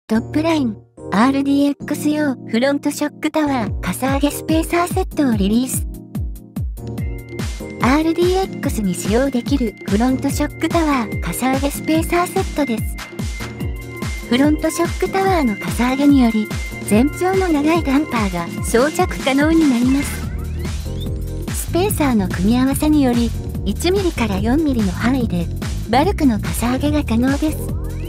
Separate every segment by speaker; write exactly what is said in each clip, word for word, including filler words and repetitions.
Speaker 1: トップライン アールディーエックス 用フロントショックタワーかさ上げスペーサーセットをリリース。アールディーエックス に使用できるフロントショックタワーかさ上げスペーサーセットです。フロントショックタワーのかさ上げにより全長の長いダンパーが装着可能になります。スペーサーの組み合わせによりいちミリからよんミリの範囲でバルクのかさ上げが可能です。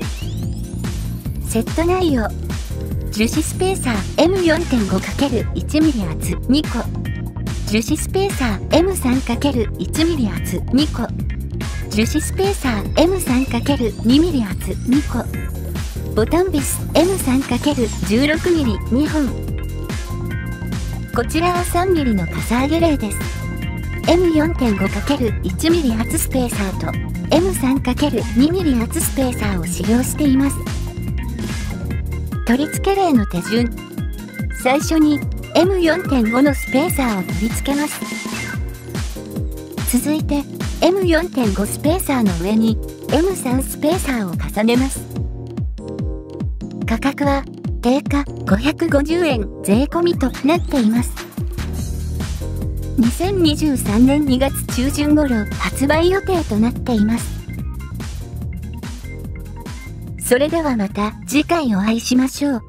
Speaker 1: セット内容、樹脂スペーサー エムよんてんごかけるいちミリ 厚にこ、樹脂スペーサー エムさんかけるいちミリ 厚にこ、樹脂スペーサー エムさんかけるにミリ 厚にこ、ボタンビス エムさんかけるじゅうろくミリにほん。こちらはさんミリのかさ上げ例です。エムよんてんごかけるいちミリ 厚スペーサーと エムさんかけるにミリ 厚スペーサーを使用しています。取り付け例の手順。最初に エムよんてんご のスペーサーを取り付けます。続いて エムよんてんご スペーサーの上に エムさん スペーサーを重ねます。価格は定価ごひゃくごじゅうえん税込みとなっています。にせんにじゅうさんねんにがつちゅうじゅん頃発売予定となっています。それではまた次回お会いしましょう。